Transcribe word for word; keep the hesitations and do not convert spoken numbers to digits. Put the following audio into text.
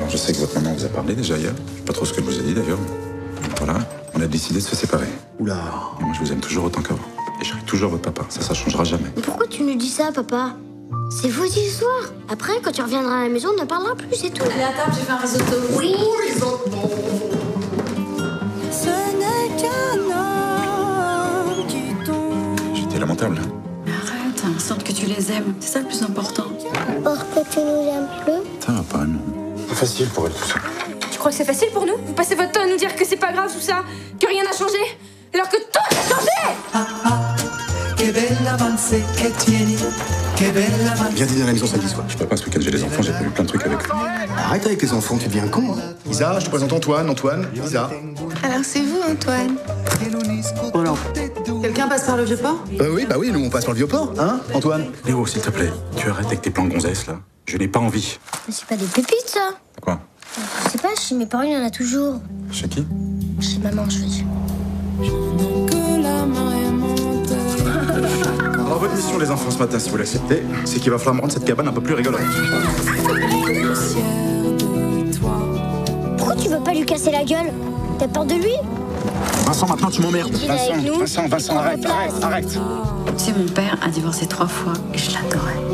Alors, je sais que votre maman vous a parlé déjà hier. Je sais pas trop ce qu'elle vous a dit d'ailleurs. Voilà, on a décidé de se séparer. Oula. Et moi, je vous aime toujours autant qu'avant. Et je serai toujours votre papa. Ça, ça changera jamais. Mais pourquoi tu nous dis ça, papa? C'est vos histoires. Après, quand tu reviendras à la maison, on ne parlera plus, c'est tout. Allez, à table, j'ai fait un risotto. Oui. Ce n'est qu'un homme qui tombe. J'étais lamentable. Arrête, hein, sorte que tu les aimes. C'est ça le plus important. Or que tu nous aimes plus. Ça va pas, non. C'est facile pour elle, tout ça. Tu crois que c'est facile pour nous? Vous passez votre temps à nous dire que c'est pas grave tout ça, que rien n'a changé, alors que tout a changé. Viens dîner à la maison samedi soir. Je peux pas, ce week-end, j'ai les enfants, j'ai prévu plein de trucs avec eux. Arrête avec les enfants, tu deviens con. Hein. Isa, je te présente Antoine. Antoine, Isa. Alors c'est vous, Antoine? Oh non. Quelqu'un passe par le vieux port? Euh, oui, bah oui, nous on passe par le vieux port, hein, Antoine? Léo, s'il te plaît, tu arrêtes avec tes plans de gonzesse, là. Je n'ai pas envie. Mais c'est pas des pépites, ça. Quoi? Je sais pas, chez mes parents, il y en a toujours. Chez qui? Chez maman, je veux dire. Que la marée monte. Alors, votre mission, les enfants, ce matin, si vous l'acceptez, c'est qu'il va falloir me rendre cette cabane un peu plus rigolote. Pourquoi tu veux pas lui casser la gueule? T'as peur de lui? Vincent, maintenant, tu m'emmerdes. Il est avec nous. Vincent, Vincent, arrête, arrête, arrête. Tu sais, mon père a divorcé trois fois et je l'adorais.